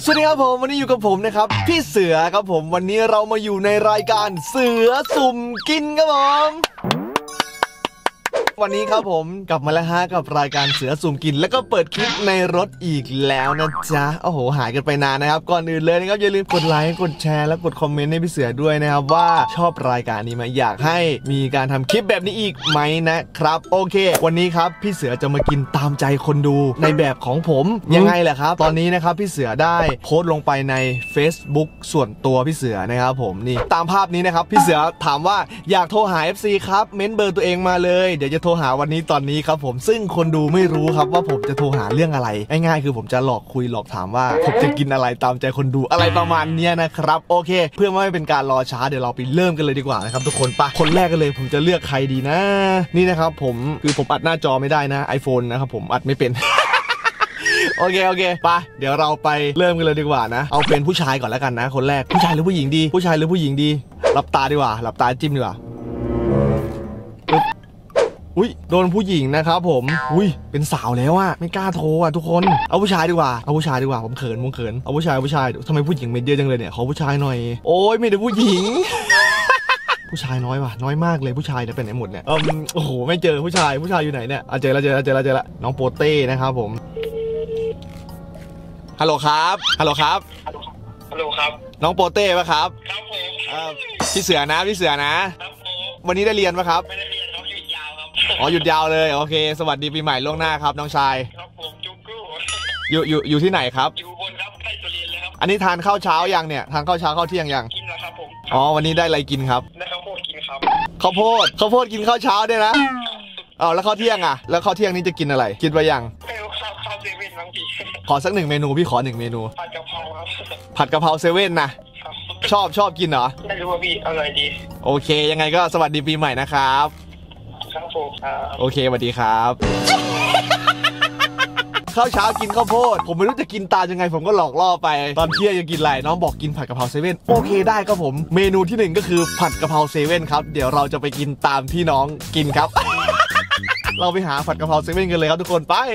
สวัสดีครับผมวันนี้อยู่กับผมนะครับพี่เสือครับผมวันนี้เรามาอยู่ในรายการเสือสุ่มกินครับผมวันนี้ครับผมกลับมาแล้วฮะกับรายการเสือสุ่มกินแล้วก็เปิดคลิปในรถอีกแล้วนะจ๊ะโอ้โหหายกันไปนานนะครับก่อนอื่นเลยนะครับอย่าลืมกดไลค์กดแชร์และกดคอมเมนต์ให้พี่เสือด้วยนะครับว่าชอบรายการนี้ไหมอยากให้มีการทำคลิปแบบนี้อีกไหมนะครับโอเควันนี้ครับพี่เสือจะมากินตามใจคนดูในแบบของผมยังไงแหละครับตอนนี้นะครับพี่เสือได้โพสต์ลงไปใน Facebook ส่วนตัวพี่เสือนะครับผมนี่ตามภาพนี้นะครับพี่เสือถามว่าอยากโทรหา FC ครับเม้นเบอร์ตัวเองมาเลยเดี๋ยวจะโทรหาวันนี้ตอนนี้ครับผมซึ่งคนดูไม่รู้ครับว่าผมจะโทรหาเรื่องอะไรง่ายๆคือผมจะหลอกคุยหลอกถามว่าผมจะกินอะไรตามใจคนดูอะไรประมาณนี้นะครับโอเคเพื่อไม่เป็นการรอช้าเดี๋ยวเราไปเริ่มกันเลยดีกว่านะครับทุกคนไปคนแรกกันเลยผมจะเลือกใครดีนะนี่นะครับผมอัดหน้าจอไม่ได้นะ iPhone นะครับผมอัดไม่เป็น โอเคไปเดี๋ยวเราไปเริ่มกันเลยดีกว่านะเอาเป็นผู้ชายก่อนแล้วกันนะคนแรกผู้ชายหรือผู้หญิงดีผู้ชายหรือผู้หญิงดีหลับตาดีกว่าหลับตาจิ้มดีกว่าอุ้ยโดนผู้หญิงนะครับผมอุ้ยเป็นสาวแล้วอะไม่กล้าโทรอะทุกคนเอาผู้ชายดีกว่าผมเขินเอาผู้ชายทำไมผู้หญิงไม่เยอะจังเลยเนี่ยขอผู้ชายหน่อยโอ้ยไม่ได้ผู้หญิง ผู้ชายน้อยว่ะน้อยมากเลยผู้ชายเนี่ยเป็นไหนหมดเนี่ยโอ้โหไม่เจอผู้ชายอยู่ไหนเนี่ยเจอแล้วน้องโปเต้นะครับผมฮัลโหลครับน้องโปเต้ป่ะครับครับผมพี่เสือนะครับวันนี้ได้เรียนป่ะครับไม่ได้เรียนครับหยุดยาวครับอ๋อหยุดยาวเลยโอเคสวัสดีปีใหม่ล่วงหน้าครับน้องชายครับผมจุ๊กกู้อยู่ที่ไหนครับอยู่บนครับใกล้สุรินทร์เลยครับอันนี้ทานข้าวเช้ายังเนี่ยทานข้าวเช้าข้าวเที่ยงยังกินแล้วครับผมอ๋อวันนี้ได้อะไรกินครับได้ข้าวโพดกินครับข้าวโพดกินข้าวเช้าด้วยนะแล้วข้าวเที่ยงอ่ะแล้วข้าวเที่ยงนี้จะกินอะไรคิดไว้ยังข้าวเซเว่นบางทีขอสัก1 เมนูพี่ขอ1 เมนูผัดกะเพราครับผัดกะเพราเซเว่นนะชอบกินเหรอไม่รู้ว่าพี่อร่อยดีโอเคยังไงก็สวัสดีปีใหม่นะครับครับผมโอเคสวัสดีครับข้าวเช้ากินข้าวโพดผมไม่รู้จะกินตามยังไงผมก็หลอกล่อไปตอนเที่ยงยังกินอะไรน้องบอกกินผัดกะเพราเซเว่นโอเคได้ครับผมเมนูที่1ก็คือผัดกะเพราเซเว่นครับเดี๋ยวเราจะไปกินตามที่น้องกินครับ เราไปหาผัดกะเพราเซเว่นกันเลยครับทุกคนไป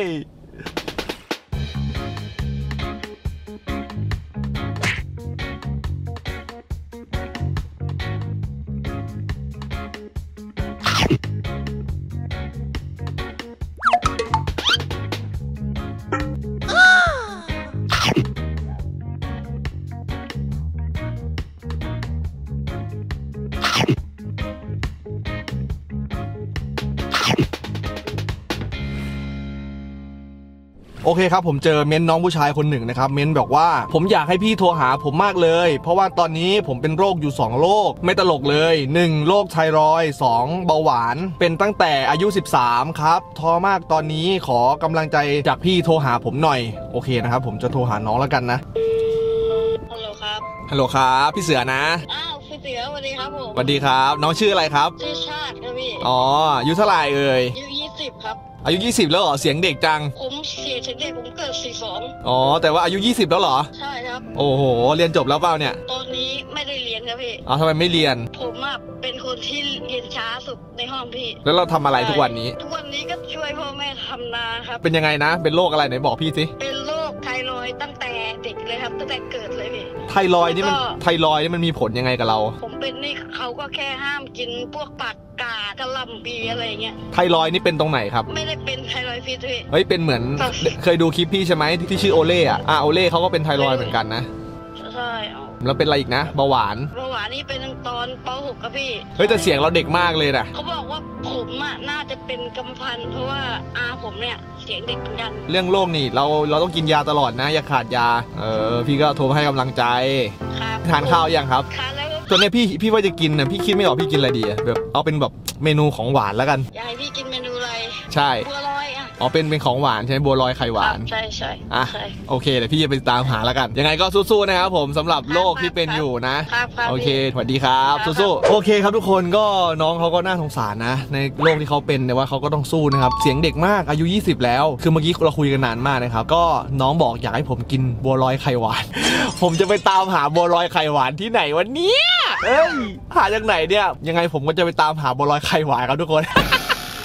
โอเคครับผมเจอเม้นน้องผู้ชายคนหนึ่งนะครับเม้นบอกว่าผมอยากให้พี่โทรหาผมมากเลยเพราะว่าตอนนี้ผมเป็นโรคอยู่2โรคไม่ตลกเลย1โรคไทรอยด์2เบาหวานเป็นตั้งแต่อายุ13ครับท้อมากตอนนี้ขอกำลังใจจากพี่โทรหาผมหน่อยโอเคนะครับผมจะโทรหาน้องแล้วกันนะฮัลโหลครับพี่เสือนะพี่เสือสวัสดีครับผมสวัสดีครับน้องชื่ออะไรครับชื่อชาติครับพี่อ๋ออายุเท่าไหร่เอ่ยอายุ20ครับอายุ20แล้วเหรอเสียงเด็กจังผมเสียงเด็กผมเกิด42อ๋อแต่ว่าอายุ20แล้วเหรอใช่ครับโอ้โหเรียนจบแล้วเปล่าเนี่ยตอนนี้ไม่ได้เรียนครับพี่อ๋อทำไมไม่เรียนผมเป็นคนที่เรียนช้าสุดในห้องพี่แล้วเราทำอะไรทุกวันนี้ก็ช่วยพ่อแม่ทำนาครับเป็นยังไงนะเป็นโรคอะไรไหนบอกพี่สิเป็นโรคไทรอยด์ตั้งแต่เด็กเลยครับตั้งแต่เกิดเลยพี่ไทรอยด์นี่มันมีผลยังไงกับเราผมเป็นนี่เขาก็แค่ห้ามกินพวกผักกาดกะหล่ำปีอะไรเงี้ยไทรอยด์นี่เป็นตรงไหนครับไม่ได้เป็นไทรอยด์พี่เฮ้ยเป็นเหมือนเคยดูคลิปพี่ใช่ไหมที่ชื่อโอเล่โอเล่เขาก็เป็นไทรอยด์เหมือนกันนะใช่แล้วเป็นอะไรอีกนะเบาหวานนี่เป็นตอนป.6 ครับพี่เฮ้ยแต่เสียงเราเด็กมากเลยนะเขาบอกว่าผมน่าจะเป็นกรรมพันธุ์เพราะว่าผมเนี่ยเสียงเด็กเหมือนกันเรื่องโรคนี่เราต้องกินยาตลอดนะอย่าขาดยาพี่ก็โทรมาให้กำลังใจทานข้าวยังครับทานแล้วตอนนี้พี่ว่าจะกินนะพี่คิดไม่ออกพี่กินอะไรดีแบบเอาเป็นแบบเมนูของหวานแล้วกันอยากให้พี่กินเมนูอะไรใช่บัวลอยอ๋อเป็นของหวานใช่ไหมบัวลอยไข่หวานใช่โอเคเดี๋ยวพี่จะไปตามหาแล้วกันยังไงก็สู้ๆนะครับผมสำหรับโรคที่เป็นอยู่นะโอเคสวัสดีครับสู้ๆโอเคครับทุกคนก็น้องเขาก็น่าสงสารนะในโรคที่เขาเป็นแต่ว่าเขาก็ต้องสู้นะครับเสียงเด็กมากอายุ20แล้วคือเมื่อกี้เราคุยกันนานมากนะครับก็น้องบอกอยากให้ผมกินบัวลอยไข่หวาน ผมจะไปตามหาบัวลอยไข่หวานที่ไหนวันนี้หาจากไหนเนี่ยยังไงผมก็จะไปตามหาบัวลอยไข่หวานครับทุกคน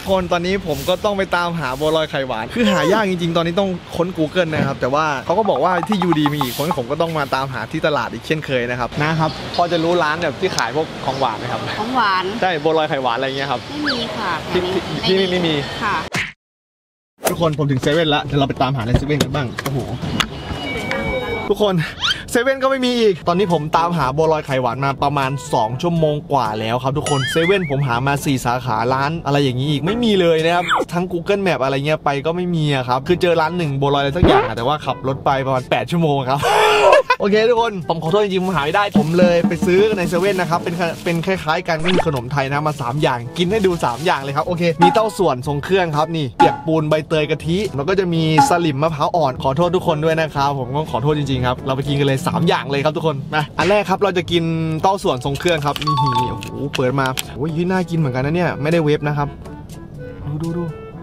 คนตอนนี้ผมก็ต้องไปตามหาบัวลอยไข่หวานคือหายากจริงๆตอนนี้ต้องค้น Google นะครับแต่ว่าเขาก็บอกว่าที่ยูดีมีอีกคนผมก็ต้องมาตามหาที่ตลาดอีกเช่นเคยนะครับนะครับพอจะรู้ร้านแบบที่ขายพวกของหวานไหมครับของหวานใช่บัวลอยไข่หวานอะไรเงี้ยครับไม่มีค่ะที่ไม่มีค่ะทุกคนผมถึงเซเว่นแล้วเดี๋ยวเราไปตามหาในเซเว่นกันบ้างโอ้โหทุกคนเซเว่นก็ไม่มีอีกตอนนี้ผมตามหาบัวลอยไข่หวานมาประมาณ2ชั่วโมงกว่าแล้วครับทุกคนเซเว่นผมหามา4สาขาร้านอะไรอย่างนี้อีกไม่มีเลยนะครับทั้ง Google Map อะไรเงี้ยไปก็ไม่มีครับคือเจอร้านหนึ่งบัวลอยอะไรสักอย่างแต่ว่าขับรถไปประมาณ8ชั่วโมงครับ โอเคทุกคนผมขอโทษจริงๆผมหาไม่ได้ผมเลยไปซื้อในเซเว่นนะครับเป็นคล้ายๆกันก็มีขนมไทยนะมา3อย่างกินให้ดู3อย่างเลยครับโอเคมีเต้าส่วนทรงเครื่องครับนี่เปียกปูนใบเตยกะทิแล้วก็จะมีสลิมมะพร้าวอ่อนขอโทษทุกคนด้วยนะครับผมก็ขอโทษจริงๆครับเราไปกินกันเลย3อย่างเลยครับทุกคนมาอันแรกครับเราจะกินเต้าส่วนทรงเครื่องครับนี่โอ้โหเปิดมาโอ้ยน่ากินเหมือนกันนะเนี่ยไม่ได้เวฟนะครับดู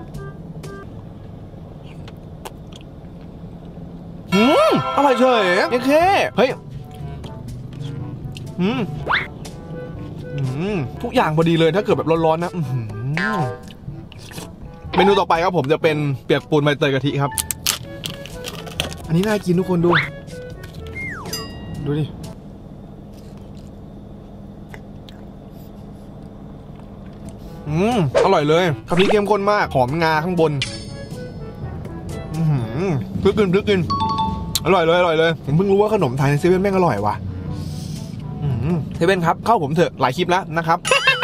อร่อยเฉยโอเคเฮ้ยทุกอย่างพอดีเลยถ้าเกิดแบบร้อนๆนะเมนูต่อไปครับผมจะเป็นเปียกปูนใบเตยกะทิครับอันนี้น่ากินทุกคนดูดิอร่อยเลยกะทิเข้มข้นมากหอมงาข้างบนพลึกกินอร่อยเลยผมเพิ่งรู้ว่าขนมไทยในเซเว่นแม่งอร่อยว่ะเซเว่นครับเข้าผมเถอะหลายคลิปแล้วนะครับ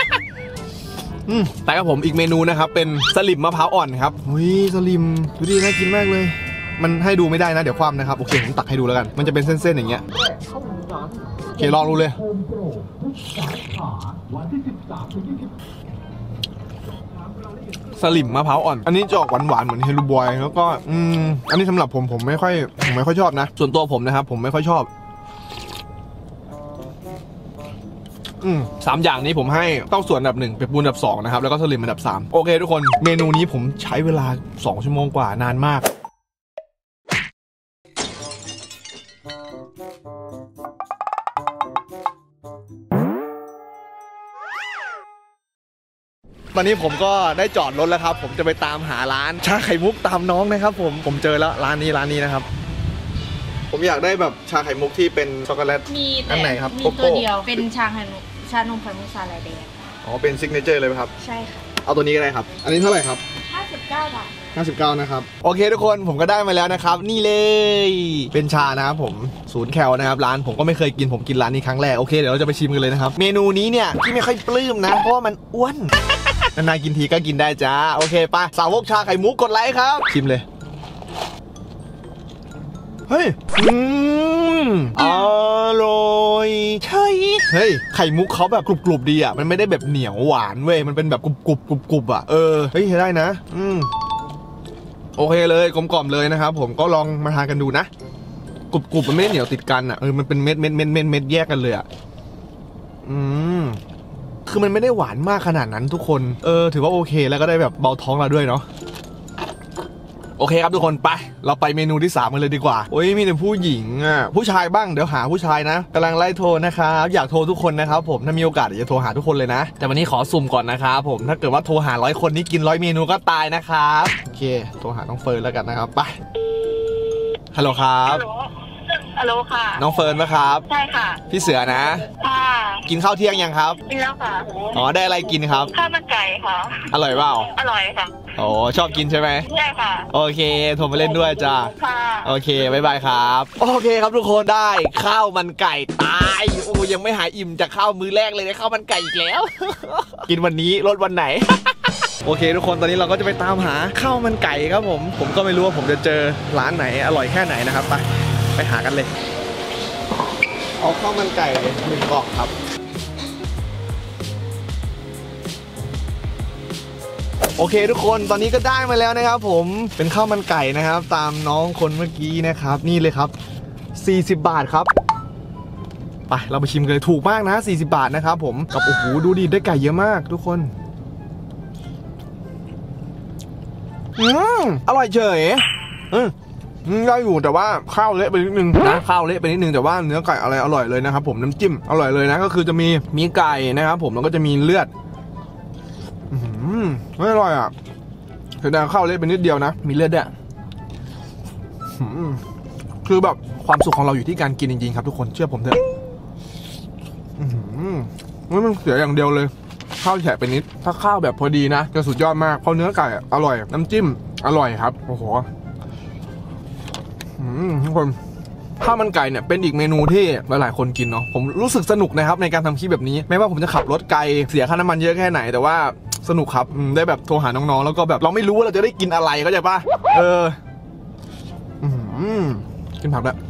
แต่กับผมอีกเมนูนะครับเป็นสลิมมะพร้าวอ่อนครับอุ้ยสลิมดูดีน่ากินมากเลยมันให้ดูไม่ได้นะเดี๋ยวคว่ำนะครับโอเคผมตักให้ดูแล้วกันมันจะเป็นเส้นๆอย่างเงี้ยโอเคลองดูเลยสลิมมะพร้าวอ่อนอันนี้จะออกหวานๆเหมือนเฮลูบอยแล้วก็อันนี้สำหรับผมไม่ค่อยชอบนะส่วนตัวผมนะครับผมไม่ค่อยชอบ3อย่างนี้ผมให้เต้าส่วนอันดับ1เป็ดปูนอันดับ2นะครับแล้วก็สลิมอันดับ3โอเคทุกคนเมนูนี้ผมใช้เวลา2ชั่วโมงกว่านานมากตอนนี้ผมก็ได้จอดรถแล้วครับผมจะไปตามหาร้านชาไข่มุกตามน้องนะครับผมเจอแล้วร้านนี้นะครับผมอยากได้แบบชาไข่มุกที่เป็นช็อกโกแลตมีอันไหนครับมีตัวเดียวเป็นชานมไข่มุกสาหร่ายแดงอ๋อเป็นซิกเนเจอร์เลยไหมครับใช่ค่ะเอาตัวนี้ก็ได้ครับอันนี้เท่าไหร่ครับ 59 บาท 59นะครับโอเคทุกคนผมก็ได้มาแล้วนะครับนี่เลยเป็นชานะครับผม0 แคลนะครับร้านผมก็ไม่เคยกินผมกินร้านนี้ครั้งแรกโอเคเดี๋ยวเราจะไปชิมกันเลยนะครับเมนูนี้เนี่ยที่ไม่ค่อยปลื้มนะเพราะว่ามันอ้วนนานๆกินทีก็กินได้จ้าโอเคไปสาวกชาไข่มุกกดไลค์ครับชิมเลยเฮ้ยอร่อยใช่เฮ้ยไข่มุกเขาแบบกรุบๆดีอ่ะมันไม่ได้แบบเหนียวหวานเว้ยมันเป็นแบบกรุบอ่ะเฮ้ยได้นะโอเคเลยกลมกล่อมเลยนะครับผมก็ลองมาทานกันดูนะกรุบมันไม่ได้เหนียวติดกันอ่ะมันเป็นเม็ดแยกกันเลยอ่ะคือมันไม่ได้หวานมากขนาดนั้นทุกคนถือว่าโอเคแล้วก็ได้แบบเบาท้องเราด้วยเนาะโอเคครับทุกคนไปเราไปเมนูที่3กันเลยดีกว่าโอ้ยมีแต่ผู้หญิงอ่ะผู้ชายบ้างเดี๋ยวหาผู้ชายนะกำลังไล่โทรนะครับอยากโทรทุกคนนะครับผมถ้ามีโอกาสจะโทรหาทุกคนเลยนะแต่วันนี้ขอสุ่มก่อนนะครับผมถ้าเกิดว่าโทรหา100 คนนี้กิน100 เมนูก็ตายนะครับโอเคโทรหาน้องเฟิร์นแล้วกันนะครับไปฮัลโหลครับฮัลโหลค่ะน้องเฟิร์นไหมครับใช่ค่ะพี่เสือนะค่ะกินข้าวเที่ยงยังครับกินแล้วค่ะอ๋อได้อะไรกินครับข้าวมันไก่ค่ะอร่อยเปล่าอร่อยค่ะโอ้ชอบกินใช่ไหมใช่ค่ะโอเคโทรมาเล่นด้วยจ้าค่ะโอเคบ๊ายบายครับโอเคครับทุกคนได้ข้าวมันไก่ตายโอ้ยังไม่หายอิ่มจากข้าวมื้อแรกเลยได้ข้าวมันไก่อีกแล้ว กินวันนี้ลดวันไหน โอเคทุกคนตอนนี้เราก็จะไปตามหาข้าวมันไก่ครับผมก็ไม่รู้ว่าผมจะเจอร้านไหนอร่อยแค่ไหนนะครับไปหากันเลยเอาข้าวมันไก่1 กล่องครับโอเคทุกคนตอนนี้ก็ได้มาแล้วนะครับผมเป็นข้าวมันไก่นะครับตามน้องคนเมื่อกี้นะครับนี่เลยครับ40 บาทครับไปเราไปชิมกันเลยถูกมากนะ40 บาทนะครับผมกับโอ้โหดูดิได้ไก่เยอะมากทุกคนอร่อยเฉยได้อยู่แต่ว่าข้าวเละไปนิดนึงนะข้าวเละไปนิดนึงแต่ว่าเนื้อไก่อะไรอร่อยเลยนะครับผมน้ำจิ้มอร่อยเลยนะก็คือจะมีไก่นะครับผมแล้วก็จะมีเลือดไม่อร่อยอ่ะเสียดายข้าวเล็กไปนิดเดียวนะมีเลือดด้วยคือแบบความสุขของเราอยู่ที่การกินจริงๆครับทุกคนเชื่อผมเถอะมันเสียอย่างเดียวเลยข้าวแฉะไปนิดถ้าข้าวแบบพอดีนะจะสุดยอดมากเพราะเนื้อไก่อร่อยน้ำจิ้มอร่อยครับโอ้โหทุกคนข้าวมันไก่เนี่ยเป็นอีกเมนูที่หลายๆคนกินเนาะผมรู้สึกสนุกนะครับในการทำคลิปแบบนี้แม้ว่าผมจะขับรถไกลเสียค่าน้ำมันเยอะแค่ไหนแต่ว่าสนุกครับได้แบบโทรหาน้องๆแล้วก็แบบเราไม่รู้ว่าเราจะได้กินอะไรก็จะป่ะกินผักแล้ว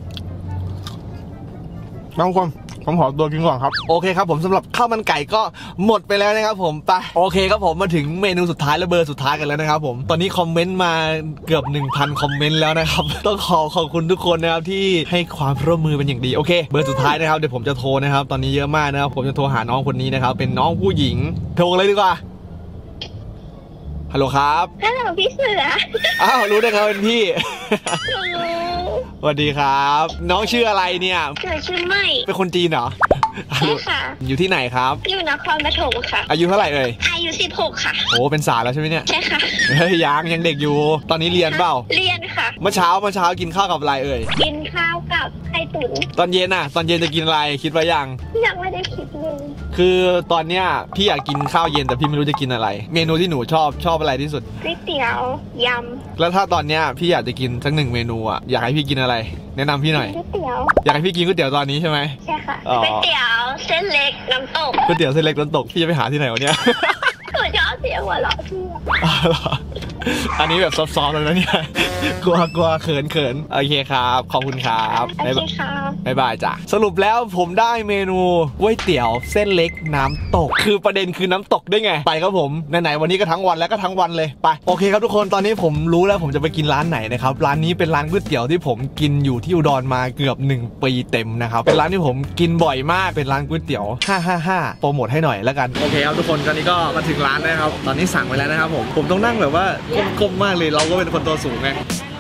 บางคนผมขอตัวกินก่อนครับโอเคครับผมสำหรับข้าวมันไก่ก็หมดไปแล้วนะครับผมไปโอเคครับผมมาถึงเมนูสุดท้ายและเบอร์สุดท้ายกันแล้วนะครับผมตอนนี้คอมเมนต์มาเกือบ 1,000 คอมเมนต์แล้วนะครับต้องขอบคุณทุกคนนะครับที่ให้ความร่วมมือเป็นอย่างดีโอเคเบอร์สุดท้ายนะครับเดี๋ยวผมจะโทรนะครับตอนนี้เยอะมากนะครับผมจะโทรหาน้องคนนี้นะครับเป็นน้องผู้หญิงโทรเลยดีกว่าฮัลโหลครับฮัลโหลพี่เสืออ้าวรู้ได้ไงเป็นพี่สวัสดีครับน้องชื่ออะไรเนี่ยชื่อไม่เป็นคนจีนเหรอใช่ค่ะอยู่ที่ไหนครับอยู่นครปฐมค่ะอายุเท่าไหร่เอ่ยอายุ16ค่ะโอ้เป็นสาวแล้วใช่ไหมเนี่ยใช่ค่ะเฮ้ยยังเด็กอยู่ตอนนี้เรียนเปล่าเรียนค่ะเมื่อเช้ากินข้าวกับอะไรเอ่ยกินข้าวกับไข่ตุ๋นตอนเย็นตอนเย็นจะกินอะไรคิดไว้ยังไม่ได้คิดเลยคือตอนเนี้ยพี่อยากกินข้าวเย็นแต่พี่ไม่รู้จะกินอะไรเมนูที่หนูชอบอะไรที่สุดก๋วยเตี๋ยวยำแล้วถ้าตอนเนี้ยพี่อยากจะกินสัก1 เมนูอยากให้พี่กินอะไรแนะนำพี่หน่อยก๋วยเตี๋ยวอยากให้พี่กินก๋วยเตี๋ยวตอนนี้ใช่ไหมใช่ค่ะก๋วยเตี๋ยวเส้นเล็กน้ำตกก๋วยเตี๋ยวเส้นเล็กน้ำตกพี่จะไปหาที่ไหนวะเนี่ยหนูชอบเสียงหัวเราะพี่อันนี้แบบซอฟๆเลยนะเนี่ยกลัวเขินโอเคครับขอบคุณครับโอเคค่ะบ๊ายบายจ้ะสรุปแล้วผมได้เมนูก๋วยเตี๋ยวเส้นเล็กน้ำตกคือประเด็นคือน้ำตกได้ไงไปครับผมไหนๆวันนี้ก็ทั้งวันแล้วก็ทั้งวันเลยไปโอเคครับทุกคนตอนนี้ผมรู้แล้วผมจะไปกินร้านไหนนะครับร้านนี้เป็นร้านก๋วยเตี๋ยวที่ผมกินอยู่ที่อุดรมาเกือบ1 ปีเต็มนะครับเป็นร้านที่ผมกินบ่อยมากเป็นร้านก๋วยเตี๋ยว555โปรโมทให้หน่อยแล้วกันโอเคครับทุกคนตอนนี้ก็มาถึงร้านนะครับตอนนี้สั่งไว้แล้วนะครับผมต้องนั่งแบบว่าก้มมากเลยเราก็เป็นคนตัวสูงไง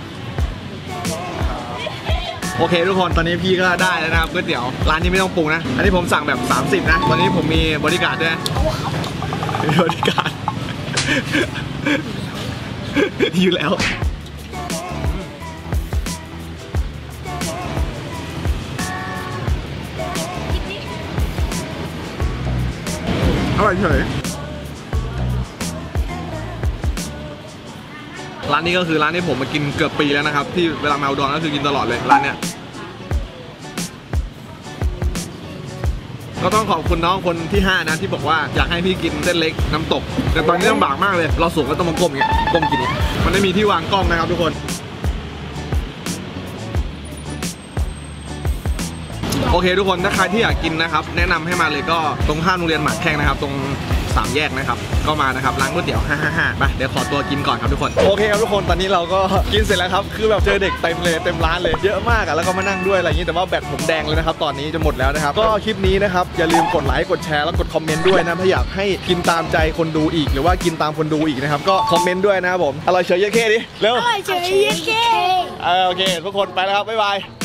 โอเคทุกคนตอนนี้พี่ก็ได้แล้วนะครับก๋วยเตี๋ยวร้านนี้ไม่ต้องปรุงนะอันนี้ผมสั่งแบบ30นะตอนนี้ผมมีบริการด้วยมีบริการอยู่แล้วอร่อยเฉยร้านนี้ก็คือร้านที่ผมมากินเกือบปีแล้วนะครับที่เวลามาอุดรก็คือกินตลอดเลยร้านเนี้ยก็ต้องขอบคุณน้องคนที่5นะที่บอกว่าอยากให้พี่กินเส้นเล็กน้ำตกแต่ตอนนี้ลำบากมากเลยเราสูงก็ต้องมาก้มอย่างเงี้ยก้มกินมันไม่มีที่วางกล้องนะครับทุกคนโอเคทุกคนถ้าใครที่อยากกินนะครับแนะนำให้มาเลยก็ตรงข้ามโรงเรียนหมากแข้งนะครับตรง3 แยกนะครับก็มานะครับร้านก๋วยเตี๋ยว555ไปเดี๋ยวขอตัวกินก่อนครับทุกคนโอเคครับทุกคนตอนนี้เราก็กินเสร็จแล้วครับคือแบบเจอเด็กเต็มเลยเต็มร้านเลยเยอะมากแล้วก็มานั่งด้วยอะไรอย่างนี้แต่ว่าแบตผมแดงเลยนะครับตอนนี้จะหมดแล้วนะครับก็คลิปนี้นะครับอย่าลืมกดไลค์กดแชร์แล้วกดคอมเมนต์ด้วยนะถ้าอยากให้กินตามใจคนดูอีกหรือว่ากินตามคนดูอีกนะครับก็คอมเมนต์ด้วยนะครับผมอร่อยเฉยเยอะแค่ดิเร็วอร่อยเฉยเยอะแค่โอเคทุกคนไปแล้วครับบ๊ายบาย